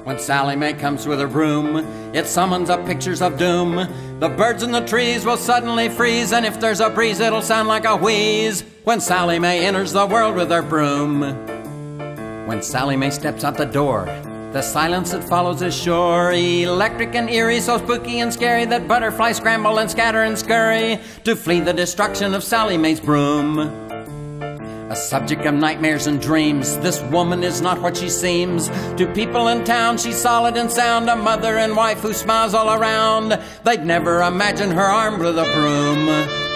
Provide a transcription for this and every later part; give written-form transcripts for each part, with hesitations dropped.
When Sally Mae comes with her broom, it summons up pictures of doom. The birds in the trees will suddenly freeze, and if there's a breeze, it'll sound like a wheeze. When Sally Mae enters the world with her broom. When Sally Mae steps out the door, the silence that follows is sure. Electric and eerie, so spooky and scary that butterflies scramble and scatter and scurry to flee the destruction of Sally Mae's broom. A subject of nightmares and dreams, this woman is not what she seems. To people in town, she's solid and sound, a mother and wife who smiles all around. They'd never imagine her armed with a broom.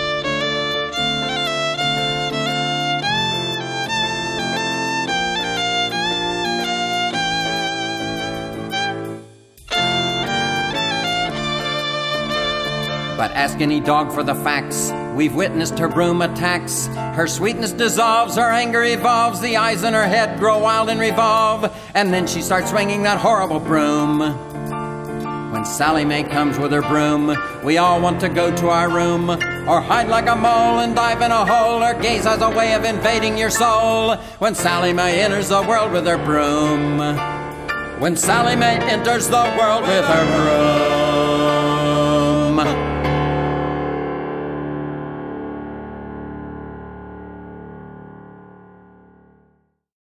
But ask any dog for the facts, we've witnessed her broom attacks. Her sweetness dissolves, her anger evolves, the eyes in her head grow wild and revolve, and then she starts swinging that horrible broom. When Sally Mae comes with her broom, we all want to go to our room, or hide like a mole and dive in a hole. Her gaze has a way of invading your soul. When Sally Mae enters the world with her broom. When Sally Mae enters the world with her broom.